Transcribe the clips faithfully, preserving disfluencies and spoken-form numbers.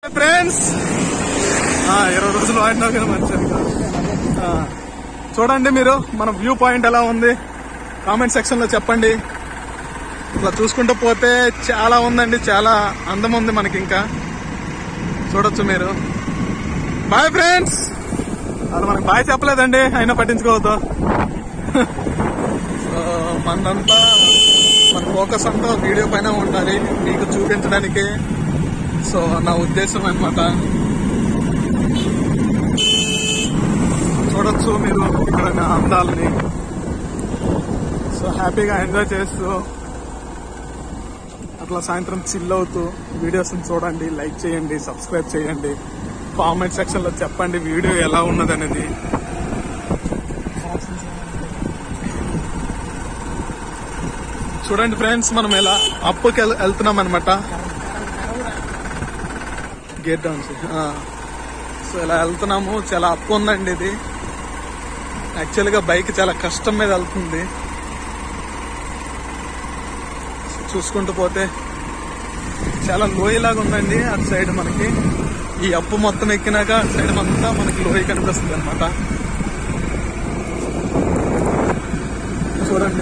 Friends ఇరవై రోజులు ఆడినా కానీ మంచిది కాదు. చూడండి మీరు మన వ్యూ పాయింట్ ఎలా ఉంది కామెంట్ సెక్షన్ లో చెప్పండి. ఇట్లా చూసుకుంటూ పోతే చాలా ఉందండి, చాలా అందం ఉంది మనకి. ఇంకా చూడొచ్చు మీరు. Bye friends. అలా మనకి బాయ్ చెప్పలేదండి, అయినా పట్టించుకోవద్దు. సో మనంతా మన ఫోకస్ అంతా వీడియో పైన ఉండాలి, మీకు చూపించడానికి. సో నా ఉద్దేశం అన్నమాట. చూడొచ్చు మీరు ఇక్కడ అందాలని. సో హ్యాపీగా ఎంజాయ్ చేస్తూ అట్లా సాయంత్రం చిల్ అవుతూ వీడియోస్ చూడండి, లైక్ చేయండి, సబ్స్క్రైబ్ చేయండి, కామెంట్ సెక్షన్ లో చెప్పండి వీడియో ఎలా ఉన్నది అనేది. చూడండి ఫ్రెండ్స్, మనం ఎలా అప్పుకి వెళ్తున్నాం అనమాట. Gate down. సో ఇలా వెళ్తున్నాము. చాలా అప్పు ఉందండి ఇది. యాక్చువల్ గా బైక్ చాలా కష్టం మీద వెళ్తుంది. చూసుకుంటూ పోతే చాలా లోయలాగా ఉందండి అటు సైడ్. మనకి ఈ అప్పు మొత్తం ఎక్కినాక అటు సైడ్ అంతా మనకి లోయ కనిపిస్తుంది అనమాట. చూడండి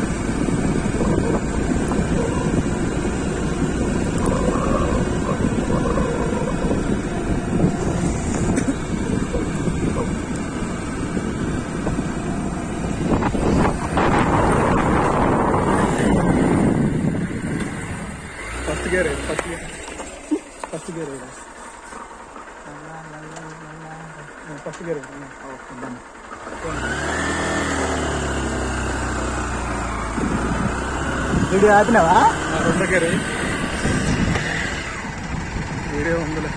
first gear first gear first gear first gear video ఆపినావా? రెండో గేర్ వీడియో ఉందిలే.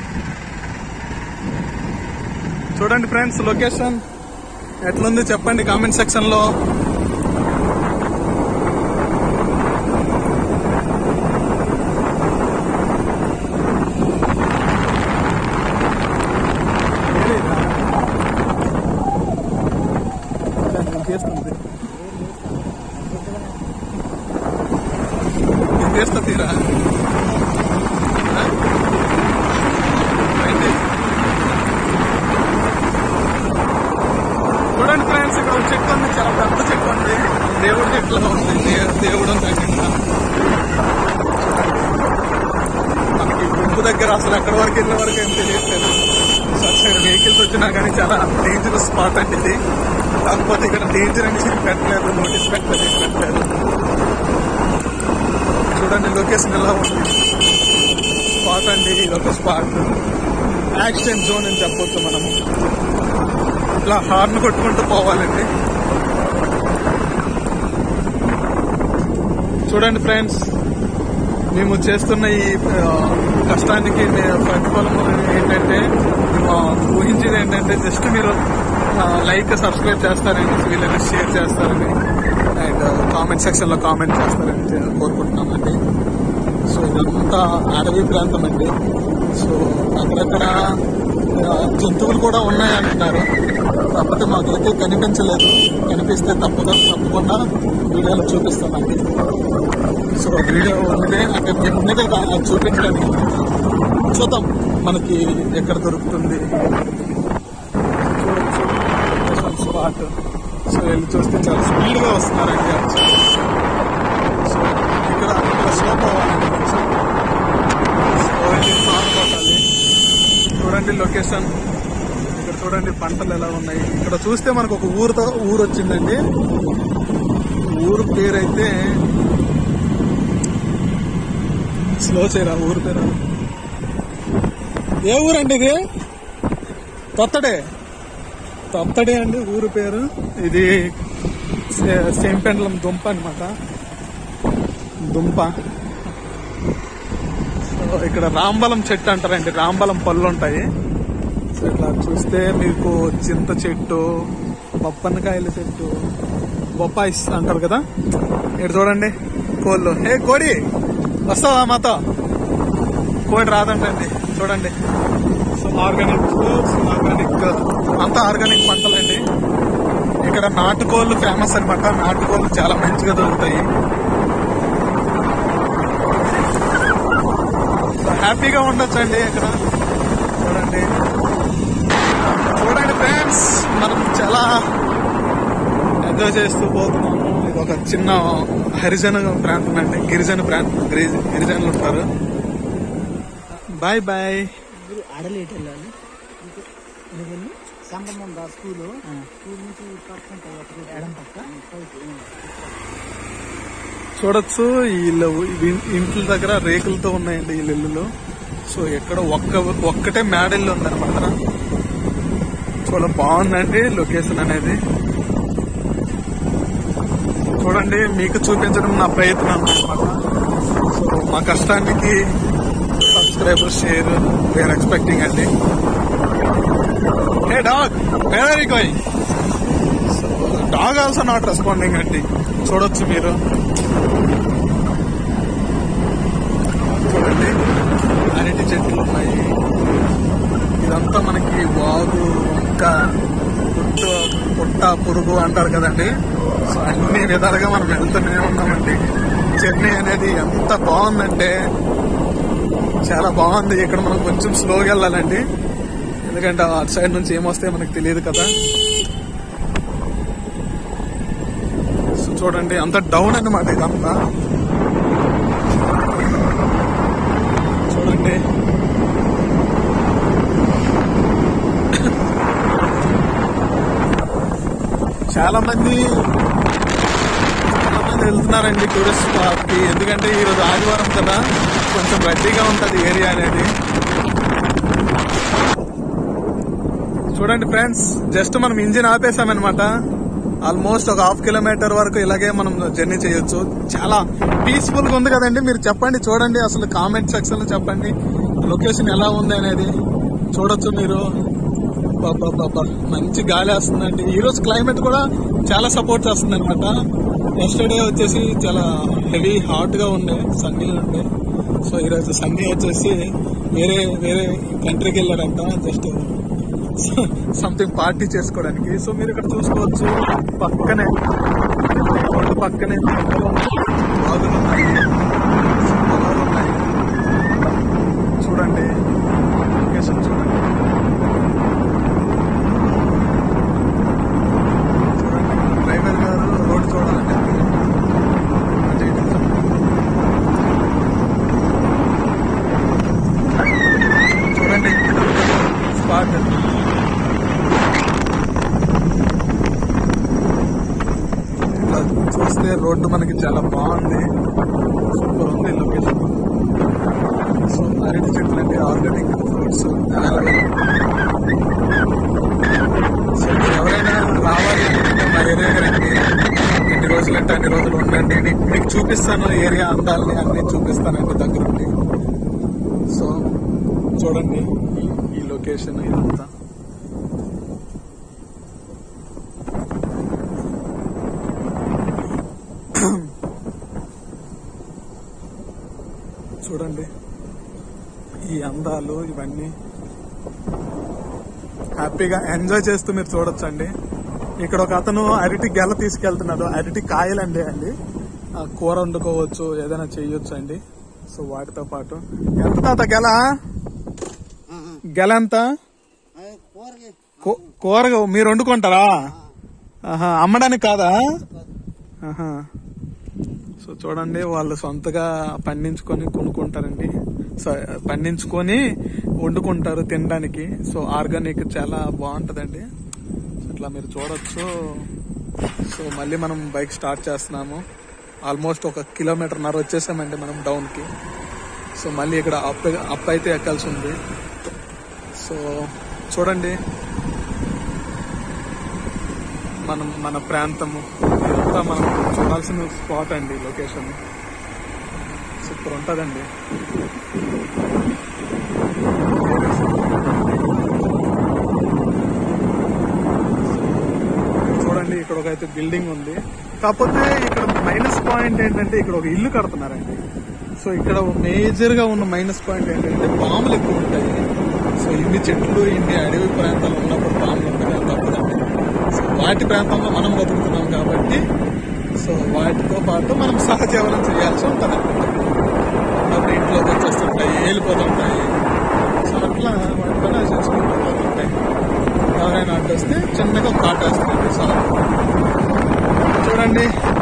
చూడండి ఫ్రెండ్స్, లొకేషన్ ఎట్లుంది చెప్పండి కామెంట్ సెక్షన్ లో. చేస్తా తీరా. చూడండి ఫ్రెండ్స్, ఇక్కడ చెట్టు ఉంది, చాలా పెద్ద చెట్టు ఉంది. దేవుడి చెట్లు ఉంది, దేవుడు ఉంది అక్కడ. మనకి గుంపు దగ్గర అసలు ఎక్కడి వరకు వెళ్ళే వరకు ఏం తెలియట్లేదు. సైడ్ వెహికల్స్ వచ్చినా కానీ చాలా డేంజరస్ స్పాట్ అండి ఇది. కాకపోతే ఇక్కడ డేంజర్ అని పెట్టలేదు, నోటీస్ పెట్టలేదు, పెట్టలేదు. చూడండి లొకేషన్ ఎలా ఉంది. స్పాట్ అండి, ఇదొక స్పాట్. యాక్సిడెంట్ జోన్ అని చెప్పొచ్చు మనము. ఇట్లా హార్న్ కొట్టుకుంటూ పోవాలండి. చూడండి ఫ్రెండ్స్, మేము చేస్తున్న ఈ కష్టానికి ప్రతిఫలం ఏంటంటే, ఊహించేది ఏంటంటే జస్ట్ మీరు లైక్ సబ్స్క్రైబ్ చేస్తారని, వీళ్ళని షేర్ చేస్తారని, అండ్ కామెంట్ సెక్షన్ లో కామెంట్ చేస్తారని కోరుకుంటున్నామండి. సో ఇదంతా అడవి ప్రాంతం అండి. సో అక్కడక్కడ జంతువులు కూడా ఉన్నాయంటున్నారు, కాకపోతే మాకైతే కనిపించలేదు. కనిపిస్తే తప్పదు తప్పకుండా వీడియోలో చూపిస్తామండి. సో వీడియో ఉన్నదే అక్కడ ఉన్నదే అది చూపించడానికి చూద్దాం మనకి ఎక్కడ దొరుకుతుంది. చూడొచ్చు స్పాట్. సో వెళ్ళి చూస్తే చాలా స్పీడ్ గా వస్తున్నారండి. సో ఇక్కడ ఇక్కడ స్లో పోవాలండి కొంచెం. సో వెళ్ళి సాంగ్ కొట్టాలి. చూడండి లొకేషన్. ఇక్కడ చూడండి పంటలు ఎలా ఉన్నాయి. ఇక్కడ చూస్తే మనకు ఒక ఊరుతో ఊరు వచ్చిందండి. ఊరు పేరైతే స్లో చేయరా ఊరు పేరు. ఏ ఊరండి ఇది? తొత్తడే. తొత్తడే అండి ఊరు పేరు. ఇది సేంపెండ్లం దుంప అనమాట, దుంప. సో ఇక్కడ రాంబలం చెట్టు అంటారండి, రాంబలం పళ్ళు ఉంటాయి. సో ఇట్లా చూస్తే మీకు చింత చెట్టు, బొప్పనకాయల చెట్టు, బొప్పాయిస్ అంటారు కదా. ఇక్కడ చూడండి కోళ్ళు. ఏ కోడి వస్తావా మాతో? కోడి రాదంటండి. చూడండి. సో ఆర్గానిక్ ఆర్గానిక్ అంతా ఆర్గానిక్ పంటలండి. ఇక్కడ నాటుకోళ్లు ఫేమస్ అనమాట. నాటుకోళ్లు చాలా మంచిగా దొరుకుతాయి. హ్యాపీగా ఉండొచ్చు అండి ఇక్కడ. చూడండి చూడండి ఫ్రెండ్స్, మనం చాలా ఎంజాయ్ చేస్తూ పోతున్నాము. ఇది ఒక చిన్న హరిజన ప్రాంతం అండి, గిరిజన ప్రాంతం, గిరిజనులు ఉంటారు. Bye bye. ఆడలేట్ వెళ్ళాలి సంబంధం రా స్కూల్ స్కూల్ నుంచి ఎడం పక్క చూడొచ్చు. ఈ ఇల్లు ఇంట్ల దగ్గర రేకులతో ఉన్నాయండి ఈ ఇల్లులు. సో ఎక్కడ ఒక్క ఒక్కటే మేడల్లు ఉందన్నమాట. చాలా బాగుందండి లొకేషన్ అనేది. చూడండి, మీకు చూపించడం నా ప్రయత్నం అన్నమాట. సో మా కష్టానికి సబ్స్క్రైబర్స్ షేర్ వీఆర్ ఎక్స్పెక్టింగ్ అండి. Hey dog, where are you going? So dog also not responding అండి. చూడొచ్చు మీరు. చూడండి అరటి చెట్లు ఉన్నాయి. ఇదంతా మనకి వాగు, వంక, పుట్ట పుట్ట పురుగు అంటారు కదండి. సో అన్ని విధాలుగా మనం వెళ్తూనే ఉన్నామండి. జర్నీ అనేది ఎంత బాగుందంటే చాలా బాగుంది. ఇక్కడ మనం కొంచెం స్లోగా వెళ్ళాలండి, ఎందుకంటే అటు సైడ్ నుంచి ఏమొస్తే మనకు తెలియదు కదా. సో చూడండి అంత డౌన్ అన్నమాట ఇదంతా. చూడండి చాలా మంది చాలా మంది వెళ్తున్నారండి టూరిస్ట్ స్పాట్ కి, ఎందుకంటే ఈరోజు ఆదివారం కదా, కొంచెం రద్దీగా ఉంటది ఏరియా అనేది. చూడండి ఫ్రెండ్స్, జస్ట్ మనం ఇంజిన్ ఆపేసామన్నమాట. ఆల్మోస్ట్ ఒక హాఫ్ కిలోమీటర్ వరకు ఇలాగే మనం జర్నీ చేయొచ్చు. చాలా పీస్ఫుల్ గా ఉంది కదండి. మీరు చెప్పండి, చూడండి అసలు కామెంట్ సెక్షన్ లో చెప్పండి లొకేషన్ ఎలా ఉంది అనేది. చూడొచ్చు మీరు. బాబా మంచి గాలి వస్తుందండి. ఈ రోజు క్లైమేట్ కూడా చాలా సపోర్ట్ చేస్తుంది అనమాట. ఎస్టర్డే వచ్చేసి చాలా హెవీ హాట్ గా ఉండే, సన్నీ ఉండే. సో ఈరోజు సన్నీ వచ్చేసి వేరే వేరే కంట్రీకి వెళ్ళారంట, జస్ట్ సంథింగ్ పార్టీ చేసుకోవడానికి. సో మీరు ఇక్కడ చూసుకోవచ్చు, పక్కనే రోడ్డు పక్కనే బాగులు ఉన్నాయి, పొలాలు ఉన్నాయి. చూడండి లొకేషన్ చూడండి. చూడండి డ్రైవర్ గారు రోడ్డు చూడాలంటే చూడండి స్పాట్. చూస్తే రోడ్డు మనకి చాలా బాగుంది, సూపర్ ఉంది లొకేషన్. సో అరటి చెట్లు అంటే ఆర్గానిక్ ఫ్రూట్స్ అవైలబుల్. సో ఎవరైనా రావాలి అనుకుంటే మా ఏరియా రండి, ఎన్ని రోజులు అంటే అన్ని రోజులు ఉండండి. మీకు చూపిస్తాను ఏరియా అందాలని అన్ని చూపిస్తానండి దగ్గరుండి. సో చూడండి ఈ లొకేషన్ ఇదంతా. చూడండి ఈ అందాలు ఇవన్నీ హ్యాపీగా ఎంజాయ్ చేస్తూ మీరు చూడొచ్చండి. ఇక్కడ ఒక అతను అరటి గెల తీసుకెళ్తున్నాడు. అరటి కాయలండి అండి, కూర వండుకోవచ్చు, ఏదైనా చెయ్యొచ్చు అండి. సో వాటితో పాటు ఎంత తాత గెల గెల ఎంత? కూరగా మీరు వండుకుంటారా? ఆహా, అమ్మడానికి కాదా? ఆహా. సో చూడండి వాళ్ళు సొంతగా పండించుకొని కొనుక్కుంటారండి, పండించుకొని వండుకుంటారు తినడానికి. సో ఆర్గానిక్ చాలా బాగుంటదండి. ఇట్లా మీరు చూడొచ్చు. సో మళ్ళీ మనం బైక్ స్టార్ట్ చేస్తున్నాము. ఆల్మోస్ట్ ఒక కిలోమీటర్ నర వచ్చేసామండి మనం డౌన్ కి. సో మళ్ళీ ఇక్కడ అప్ అప్ అయితే ఎక్కాల్సి ఉంది. సో చూడండి మనం మన ప్రాంతము ఇదంతా మనం చూడాల్సిన స్పాట్ అండి. లొకేషన్ సూపర్ ఉంటుందండి. చూడండి ఇక్కడ ఒక అయితే బిల్డింగ్ ఉంది. కాకపోతే ఇక్కడ మైనస్ పాయింట్ ఏంటంటే ఇక్కడ ఒక ఇల్లు కడుతున్నారండి. సో ఇక్కడ మేజర్ గా ఉన్న మైనస్ పాయింట్ ఏంటంటే పాములు ఎక్కువ ఉంటాయి. సో ఇన్ని చెట్లు ఇన్ని అడవి ప్రాంతాలు ఉన్నప్పుడు పాములు ఉంటాయి తప్పదండి. సో వాటి ప్రాంతంలో మనం బతుకుతున్నాం కాబట్టి సో వాటితో పాటు మనం సహజీవనం చేయాల్సి ఉంటుంది. అప్పుడు ఇంట్లో దారిలోకి వచ్చేస్తుంటాయి, వెళ్ళిపోతుంటాయి. సో అట్లా వాటితో చేసుకుంటూ పోతుంటాయి. ఎవరైనా అడ్డొస్తే చిన్నగా కాటేస్తుంది. సో చూడండి